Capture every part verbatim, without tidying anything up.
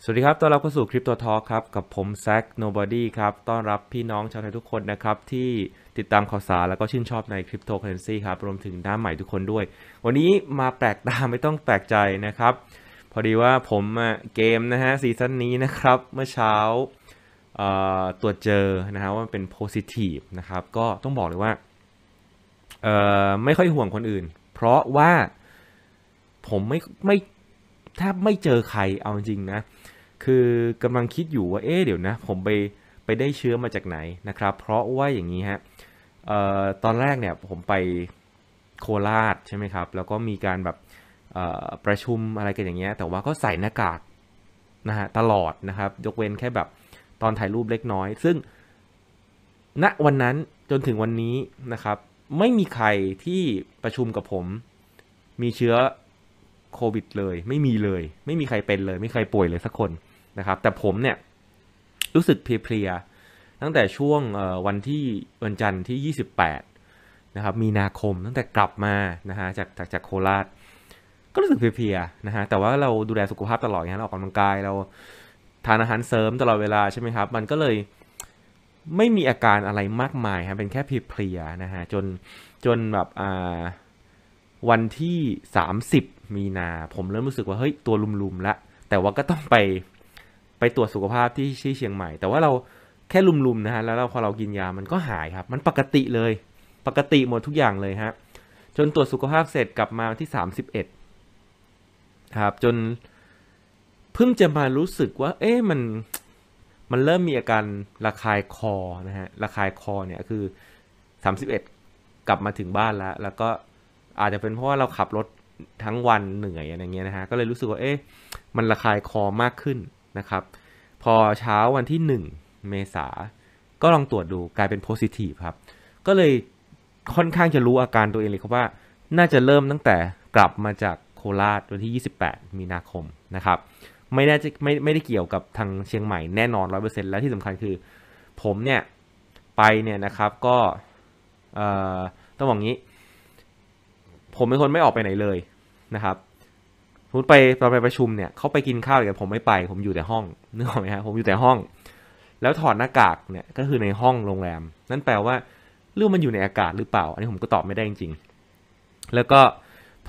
สวัสดีครับต้อนรับเข้าสู่ Crypto Talk ครับกับผมแซค Nobody ครับต้อนรับพี่น้องชาวไทยทุกคนนะครับที่ติดตามข่าวสารแล้วก็ชื่นชอบใน Cryptocurrency ครับรวมถึงหน้าใหม่ทุกคนด้วยวันนี้มาแปลกตาไม่ต้องแปลกใจนะครับพอดีว่าผมเกมนะฮะซีซั่นนี้นะครับเมื่อเช้าตรวจเจอนะฮะว่ามันเป็น positive นะครับก็ต้องบอกเลยว่าไม่ค่อยห่วงคนอื่นเพราะว่าผมไม่ไม่แทบไม่เจอใครเอาจริงนะคือกำลังคิดอยู่ว่าเอ๊ะเดี๋ยวนะผมไปไปได้เชื้อมาจากไหนนะครับเพราะว่าอย่างนี้ฮะเอ่อตอนแรกเนี่ยผมไปโคราชใช่ไหมครับแล้วก็มีการแบบประชุมอะไรกันอย่างเงี้ยแต่ว่าก็ใส่หน้ากากนะฮะตลอดนะครับยกเว้นแค่แบบตอนถ่ายรูปเล็กน้อยซึ่งณวันนั้นจนถึงวันนี้นะครับไม่มีใครที่ประชุมกับผมมีเชื้อโควิดเลยไม่มีเลยไม่มีใครเป็นเลยไม่มีใครป่วยเลยสักคนนะครับแต่ผมเนี่ยรู้สึกเพลียๆตั้งแต่ช่วงวันที่วันจันทร์ที่ยี่สิบแปดนะครับมีนาคมตั้งแต่กลับมานะฮะจากจากจากโคราชก็รู้สึกเพลียๆนะฮะแต่ว่าเราดูแลสุขภาพตลอดไงเราออกกำลังกายเราทานอาหารเสริมตลอดเวลาใช่ไหมครับมันก็เลยไม่มีอาการอะไรมากมายครับเป็นแค่เพลียๆนะฮะจนจนแบบอ่าวันที่สามสิบมีนาผมเริ่มรู้สึกว่าเฮ้ยตัวลุมๆแล้วแต่ว่าก็ต้องไปไปตรวจสุขภาพที่ที่เชียงใหม่แต่ว่าเราแค่ลุมๆนะฮะแล้วเราพอเรากินยามันก็หายครับมันปกติเลยปกติหมดทุกอย่างเลยฮะจนตรวจสุขภาพเสร็จกลับมาวันที่สามสิบเอ็ดครับจนเพิ่งจะมารู้สึกว่าเอ๊ะมันมันเริ่มมีอาการระคายคอนะฮะระคายคอเนี่ยคือสามสิบเอ็ดกลับมาถึงบ้านแล้วแล้วก็อาจจะเป็นเพราะว่าเราขับรถทั้งวันเหนื่อยอะไรเงี้ยนะฮะก็เลยรู้สึกว่าเอ๊ะมันระคายคอมากขึ้นนะครับพอเช้าวันที่หนึ่งเมษาก็ลองตรวจดูกลายเป็นโพซิทีฟครับก็เลยค่อนข้างจะรู้อาการตัวเองเลยครับว่าน่าจะเริ่มตั้งแต่กลับมาจากโคราชวันที่ยี่สิบแปดมีนาคมนะครับไม่ได้ไม่ไม่ได้เกี่ยวกับทางเชียงใหม่แน่นอน ร้อยเปอร์เซ็นต์ แล้วที่สำคัญคือผมเนี่ยไปเนี่ยนะครับก็ต้องบอกงี้ผมเป็นคนไม่ออกไปไหนเลยนะครับสมมติไปตอนไปประชุมเนี่ยเขาไปกินข้าวอย่างผมไม่ไปผมอยู่แต่ห้องนึกออกไหมฮะผมอยู่แต่ห้องแล้วถอดหน้ากากเนี่ยก็คือในห้องโรงแรมนั่นแปลว่าเรื่องมันอยู่ในอากาศหรือเปล่าอันนี้ผมก็ตอบไม่ได้จริงๆแล้วก็พ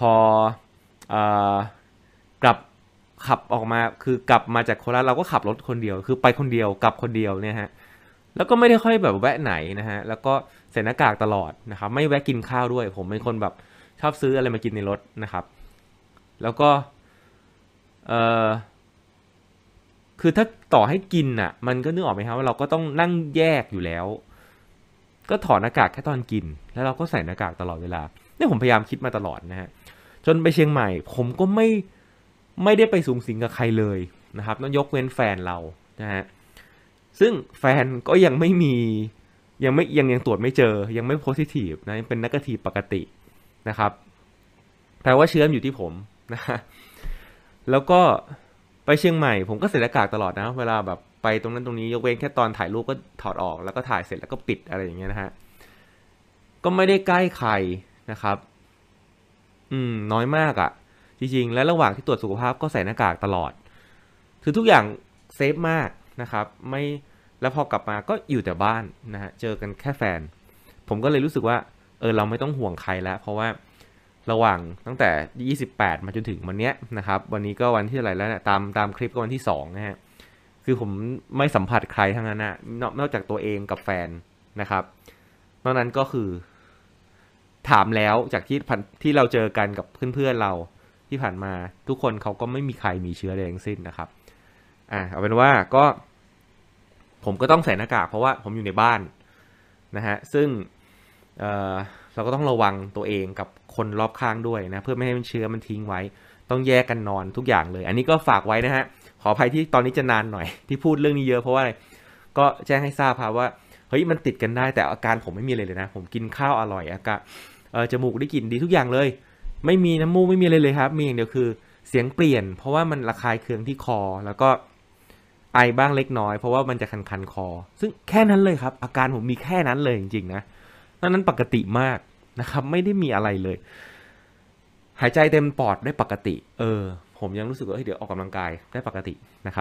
อกลับขับออกมาคือกลับมาจากโคราชเราก็ขับรถคนเดียวคือไปคนเดียวกลับคนเดียวเนี่ยฮะแล้วก็ไม่ได้ค่อยแบบแวะไหนนะฮะแล้วก็ใส่หน้ากากตลอดนะครับไม่แวะกินข้าวด้วยผมเป็นคนแบบชอบซื้ออะไรมากินในรถนะครับแล้วก็เออคือถ้าต่อให้กินอ่ะมันก็นึกออกไหมครับว่าเราก็ต้องนั่งแยกอยู่แล้วก็ถอดหน้ากากแค่ตอนกินแล้วเราก็ใส่หน้ากากตลอดเวลาเนี่ยผมพยายามคิดมาตลอดนะฮะจนไปเชียงใหม่ผมก็ไม่ไม่ได้ไปสูงสิงกับใครเลยนะครับต้องยกเว้นแฟนเรานะฮะซึ่งแฟนก็ยังไม่มียังไม่ยังยังตรวจไม่เจอยังไม่โพซิทีฟนะยังเป็นนักทีฟปกตินะครับแปลว่าเชื้ออยู่ที่ผมนะฮะแล้วก็ไปเชียงใหม่ผมก็ใส่หน้ากากตลอดนะเวลาแบบไปตรงนั้นตรงนี้ยกเว้นแค่ตอนถ่ายรูปก็ถอดออกแล้วก็ถ่ายเสร็จแล้วก็ปิดอะไรอย่างเงี้ยนะฮะก็ไม่ได้ใกล้ใครนะครับอืมน้อยมากอะ่ะจริงๆและระหว่างที่ตรวจสุขภาพก็ใส่หน้ากากตลอดคือทุกอย่างเซฟมากนะครับไม่แล้วพอกลับมาก็อยู่แต่บ้านนะฮะเจอกันแค่แฟนผมก็เลยรู้สึกว่าเออเราไม่ต้องห่วงใครแล้วเพราะว่าระหว่างตั้งแต่ยี่สิบแปดมาจนถึงวันนี้นะครับวันนี้ก็วันที่อะไรแล้วเนี่ยตามตามคลิปก็วันที่สองนะฮะคือผมไม่สัมผัสใครทั้งนั้นนะนอกนอกจากตัวเองกับแฟนนะครับนอกนั้นก็คือถามแล้วจากที่ที่เราเจอกันกับเพื่อนๆเราที่ผ่านมาทุกคนเขาก็ไม่มีใครมีเชื้อใดทั้งสิ้นนะครับอ่าเอาเป็นว่าก็ผมก็ต้องใส่หน้ากากเพราะว่าผมอยู่ในบ้านนะฮะซึ่งเอ่อเราก็ต้องระวังตัวเองกับคนรอบข้างด้วยนะเพื่อไม่ให้เชื้อมันทิ้งไว้ต้องแยกกันนอนทุกอย่างเลยอันนี้ก็ฝากไว้นะฮะขออภัยที่ตอนนี้จะนานหน่อยที่พูดเรื่องนี้เยอะเพราะว่าอะไรก็แจ้งให้ทราบครับว่าเฮ้ยมันติดกันได้แต่อาการผมไม่มีเลยเลยนะผมกินข้าวอร่อยอากาศเออจมูกได้กลิ่นดีทุกอย่างเลยไม่มีน้ำมูกไม่มีอะไรเลยครับมีอย่างเดียวคือเสียงเปลี่ยนเพราะว่ามันระคายเคืองที่คอแล้วก็ไอบ้างเล็กน้อยเพราะว่ามันจะคันๆคอซึ่งแค่นั้นเลยครับอาการผมมีแค่นั้นเลยจริงๆนะนั้นปกติมากนะครับไม่ได้มีอะไรเลยหายใจเต็มปอดได้ปกติเออผมยังรู้สึกว่าเดี๋ยวออกกำลังกายได้ปกตินะครับ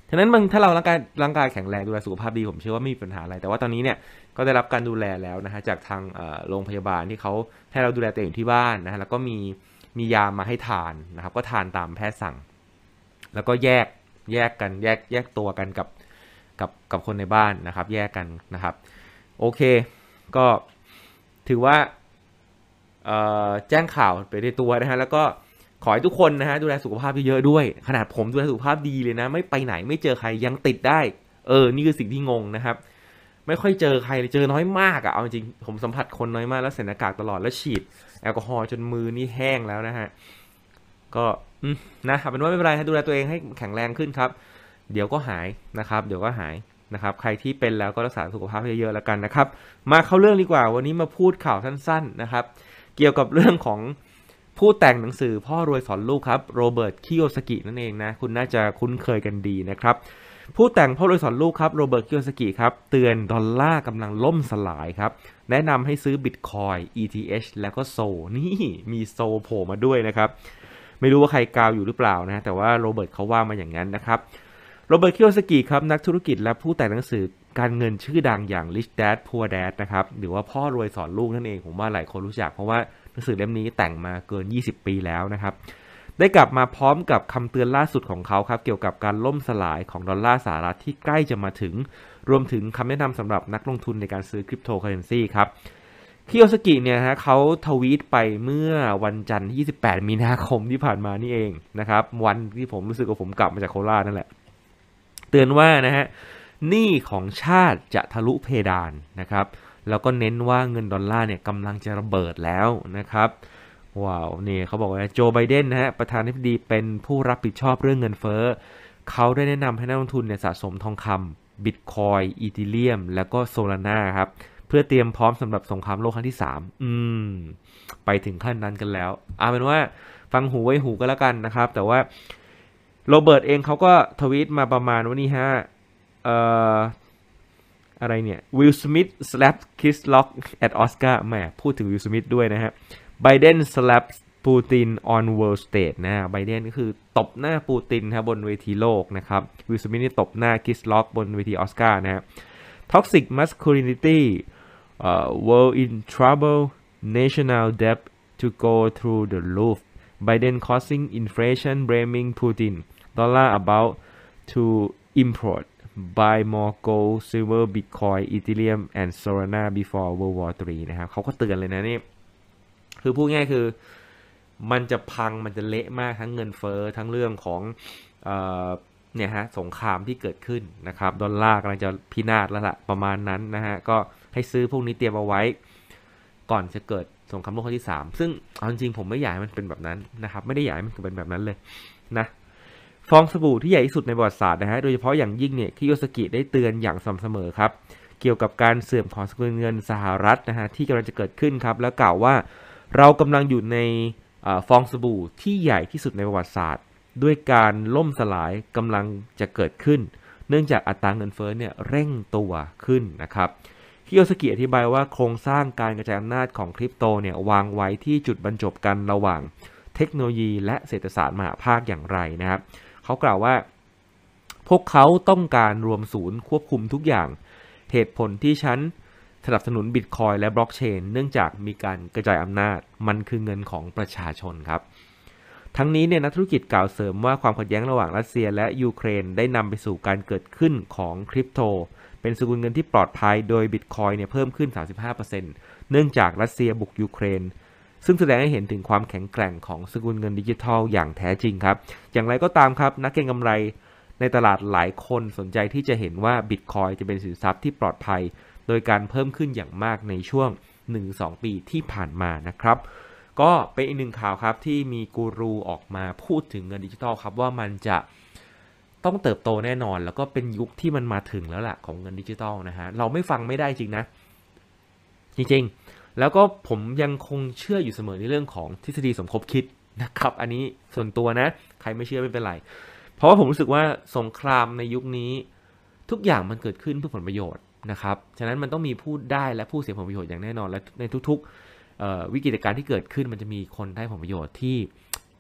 ฉะนั้นมันถ้าเราร่างกายร่างกายแข็งแรงดูแลสุขภาพดีผมเชื่อว่าไม่มีปัญหาอะไรแต่ว่าตอนนี้เนี่ยก็ได้รับการดูแลแล้วนะฮะจากทางโรงพยาบาลที่เขาให้เราดูแลตัวเองที่บ้านนะฮะแล้วก็มีมียามาให้ทานนะครับก็ทานตามแพทย์สั่งแล้วก็แยกแยกกันแยกแยกตัวกันกับกับกับคนในบ้านนะครับแยกกันนะครับโอเคก็ถือว่าแจ้งข่าวไปในตัวนะฮะแล้วก็ขอให้ทุกคนนะฮะดูแลสุขภาพเยอะๆด้วยขนาดผมดูแลสุขภาพดีเลยนะไม่ไปไหนไม่เจอใครยังติดได้เออนี่คือสิ่งที่งงนะครับไม่ค่อยเจอใครเลยเจอน้อยมากอะเอาจริงผมสัมผัสคนน้อยมากแล้วใส่หน้ากากตลอดแล้วฉีดแอลกอฮอล์จนมือนี่แห้งแล้วนะฮะก็นะครับเป็นว่าไม่เป็นไรดูแลตัวเองให้แข็งแรงขึ้นครับเดี๋ยวก็หายนะครับเดี๋ยวก็หายนะครับใครที่เป็นแล้วก็รักษาสุขภาพเยอะๆแล้วกันนะครับมาเข้าเรื่องดีกว่าวันนี้มาพูดข่าวสั้นๆนะครับเกี่ยวกับเรื่องของผู้แต่งหนังสือพ่อรวยสอนลูกครับโรเบิร์ตคิโยสกินั่นเองนะคุณน่าจะคุ้นเคยกันดีนะครับผู้แต่งพ่อรวยสอนลูกครับโรเบิร์ตคิโยสกิครับเตือนดอลลาร์กำลังล่มสลายครับแนะนำให้ซื้อบิตคอยน์ อี ที เอช แล้วก็โซนี่มีโซโผล่มาด้วยนะครับไม่รู้ว่าใครกาวอยู่หรือเปล่านะแต่ว่าโรเบิร์ตเขาว่ามาอย่างนั้นนะครับโรเบิร์ตคิโยสกิครับนักธุรกิจและผู้แต่งหนังสือการเงินชื่อดังอย่าง Rich Dad Poor Dad นะครับหรือว่าพ่อรวยสอนลูกนั่นเองผมว่าหลายคนรู้จักเพราะว่าหนังสือเล่มนี้แต่งมาเกินยี่สิบปีแล้วนะครับได้กลับมาพร้อมกับคำเตือนล่าสุดของเขาครับเกี่ยวกับการล่มสลายของดอลลาร์สหรัฐที่ใกล้จะมาถึงรวมถึงคำแนะนำสำหรับนักลงทุนในการซื้อคริปโตเคอเรนซีครับคิโยสกิเนี่ยฮะเขาทวีตไปเมื่อวันจันทร์ที่ยี่สิบแปดมีนาคมที่ผ่านมานี่เองนะครับวันที่ผมรู้สึกว่าผมกลับมาจากโคราชนั่นแหละเตือนว่านะฮะหนี้ของชาติจะทะลุเพดานนะครับแล้วก็เน้นว่าเงินดอลลาร์เนี่ยกำลังจะระเบิดแล้วนะครับว้าวนี่เขาบอกว่าโจไบเดนนะฮะประธานาธิบดีเป็นผู้รับผิดชอบเรื่องเงินเฟ้อเขาได้แนะนำให้นักลงทุนเนี่ยสะสมทองคำบิตคอยน์อีธีเรียมแล้วก็โซลาร่าครับเพื่อเตรียมพร้อมสำหรับสงครามโลกครั้งที่สามอืมไปถึงขั้นนั้นกันแล้วเอาเป็นว่าฟังหูไว้หูก็แล้วกันนะครับแต่ว่าโรเบิร์ตเองเขาก็ทวีตมาประมาณว่านี่ฮะเอ่ออะไรเนี่ย Will Smith slapped Chris Rock at Oscar แหมพูดถึง Will Smith ด้วยนะฮะ Biden slaps Putin on world stage นะไบเดนก็คือตบหน้าปูตินครับบนเวทีโลกนะครับ Will Smith นี่ตบหน้า Chris Rock บนเวทีออสการ์นะฮะ Toxic masculinity uh, world in trouble national debt to go through the roof Biden causing inflation blaming Putin dollar about to import buy more gold silver bitcoin ethereum and solana before world war สามนะครับเขาก็เตือนเลยนะนี่คือพูดง่ายคือมันจะพังมันจะเละมากทั้งเงินเฟ้อทั้งเรื่องของเอ่อเนี่ยฮะสงครามที่เกิดขึ้นนะครับดอลลาร์กำลังจะพินาศแล้วล่ะประมาณนั้นนะฮะก็ให้ซื้อพวกนี้เตรียมเอาไว้ก่อนจะเกิดสงครามโลกครั้งที่สามซึ่งเอาจริงๆผมไม่อยากให้มันเป็นแบบนั้นนะครับไม่ได้อยากให้มันเป็นแบบนั้นเลยนะฟองสบู่ที่ใหญ่ที่สุดในประวัติศาสตร์นะฮะโดยเฉพาะอย่างยิ่งเนี่ยคิโยสกิได้เตือนอย่างสม่ำเสมอครับเกี่ยวกับการเสื่อมของสกุลเงินสหรัฐนะฮะที่กำลังจะเกิดขึ้นครับแล้วกล่าวว่าเรากำลังอยู่ในฟองสบู่ที่ใหญ่ที่สุดในประวัติศาสตร์ด้วยการล่มสลายกำลังจะเกิดขึ้นเนื่องจากอัตราเงินเฟ้อเนี่ยเร่งตัวขึ้นนะครับคิโยสกิอธิบายว่าโครงสร้างการกระจายอำนาจของคริปโตเนี่ยวางไว้ที่จุดบรรจบกันระหว่างเทคโนโลยีและเศรษฐศาสตร์มหาภาคอย่างไรนะครับเขากล่าวว่าพวกเขาต้องการรวมศูนย์ควบคุมทุกอย่างเหตุผลที่ฉันสนับสนุนบิตคอยน์และบล็อกเชนเนื่องจากมีการกระจายอำนาจมันคือเงินของประชาชนครับทั้งนี้เนี่ยนักธุรกิจกล่าวเสริมว่าความขัดแย้งระหว่างรัสเซียและยูเครนได้นำไปสู่การเกิดขึ้นของคริปโตเป็นสกุลเงินที่ปลอดภัยโดยบิตคอยน์เนี่ยเพิ่มขึ้น สามสิบห้าเปอร์เซ็นต์ เนื่องจากรัสเซียบุกยูเครนซึ่งแสดงให้เห็นถึงความแข็งแกร่งของสกุลเงินดิจิทัลอย่างแท้จริงครับอย่างไรก็ตามครับนักเก็งกำไรในตลาดหลายคนสนใจที่จะเห็นว่าบิตคอยน์จะเป็นสินทรัพย์ที่ปลอดภัยโดยการเพิ่มขึ้นอย่างมากในช่วง หนึ่งถึงสอง ปีที่ผ่านมานะครับก็เป็นอีกหนึ่งข่าวครับที่มีกูรูออกมาพูดถึงเงินดิจิทัลครับว่ามันจะต้องเติบโตแน่นอนแล้วก็เป็นยุคที่มันมาถึงแล้วล่ะของเงินดิจิทัลนะฮะเราไม่ฟังไม่ได้จริงนะจริงๆแล้วก็ผมยังคงเชื่ออยู่เสมอในเรื่องของทฤษฎีสมคบคิดนะครับอันนี้ส่วนตัวนะใครไม่เชื่อไม่เป็นไรเพราะว่าผมรู้สึกว่าสงครามในยุคนี้ทุกอย่างมันเกิดขึ้นเพื่อผลประโยชน์นะครับฉะนั้นมันต้องมีผู้ได้และผู้เสียผลประโยชน์อย่างแน่นอนและในทุกๆวิกฤตการณ์ที่เกิดขึ้นมันจะมีคนได้ผลประโยชน์ที่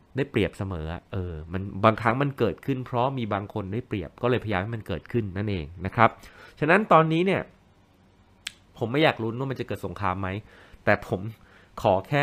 ได้เปรียบเสมอเออมันบางครั้งมันเกิดขึ้นเพราะมีบางคนได้เปรียบก็เลยพยายามให้มันเกิดขึ้นนั่นเองนะครับฉะนั้นตอนนี้เนี่ยผมไม่อยากลุ้นว่ามันจะเกิดสงครามไหมแต่ผมขอแค่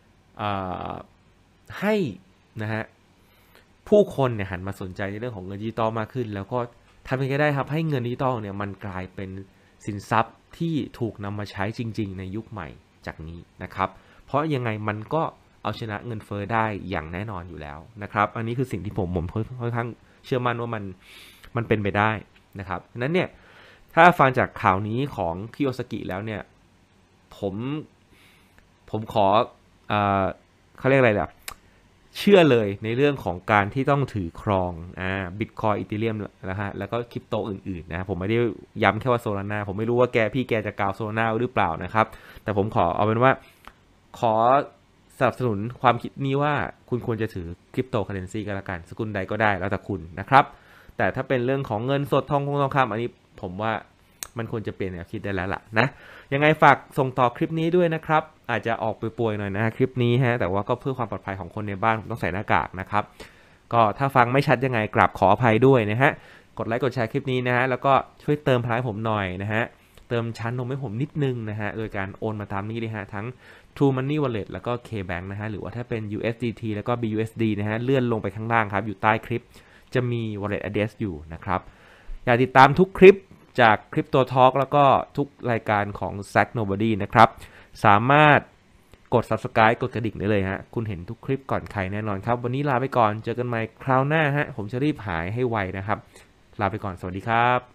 ให้นะฮะผู้คนเนี่ยหันมาสนใจในเรื่องของเงินดิจิตอลมากขึ้นแล้วก็ทำยังไงได้ครับให้เงินดิจิตอลเนี่ยมันกลายเป็นสินทรัพย์ที่ถูกนำมาใช้จริงๆในยุคใหม่จากนี้นะครับเพราะยังไงมันก็เอาชนะเงินเฟ้อได้อย่างแน่นอนอยู่แล้วนะครับอันนี้คือสิ่งที่ผมผมค่อนข้างเชื่อมั่นว่ามันมันเป็นไปได้นะครับฉะนั้นเนี่ยถ้าฟังจากข่าวนี้ของคิโอซากิแล้วเนี่ยผมผมขอเอ่อเขาเรียกอะไรล่ะเชื่อเลยในเรื่องของการที่ต้องถือครองอ่าบิตคอยอีเธเรียมนะฮะแล้วก็คริปโตอื่นๆนะผมไม่ได้ย้ำแค่ว่าโซลาร่าผมไม่รู้ว่าแกพี่แกจะกล่าวโซลาร่าหรือเปล่านะครับแต่ผมขอเอาเป็นว่าขอสนับสนุนความคิดนี้ว่าคุณควรจะถือคริปโตเคอเรนซีก็แล้วกันสกุลใดก็ได้แล้วแต่คุณนะครับแต่ถ้าเป็นเรื่องของเงินสดทองคงทองคำอันนี้ผมว่ามันควรจะเปลี่ยนแนวคิดได้แล้วล่ะนะยังไงฝากส่งต่อคลิปนี้ด้วยนะครับอาจจะออกป่วยๆหน่อยนะคลิปนี้ฮะแต่ว่าก็เพื่อความปลอดภัยของคนในบ้านผมต้องใส่หน้ากากนะครับก็ถ้าฟังไม่ชัดยังไงกราบขออภัยด้วยนะฮะกดไลค์กดแชร์คลิปนี้นะฮะแล้วก็ช่วยเติมพลังให้ผมหน่อยนะฮะเติมชั้นนมให้ผมนิดนึงนะฮะโดยการโอนมาตามนี้เลยฮะทั้ง True Money Wallet แล้วก็ K-Bank นะฮะหรือว่าถ้าเป็น ยู เอส ดี ที แล้วก็ บี ยู เอส ดี นะฮะเลื่อนลงไปข้างล่างครับอยู่ใต้คลิปจะมี Wallet Address อยู่นะครับอยากติดตามทุกคลิปจาก Crypto Talk แล้วก็ทุกรายการของ Zack Nobody นะครับสามารถกด Subscribe กดกระดิ่งได้เลยฮะคุณเห็นทุกคลิปก่อนใครแน่นอนครับวันนี้ลาไปก่อนเจอกันใหม่คราวหน้าฮะผมจะรีบหายให้ไวนะครับลาไปก่อนสวัสดีครับ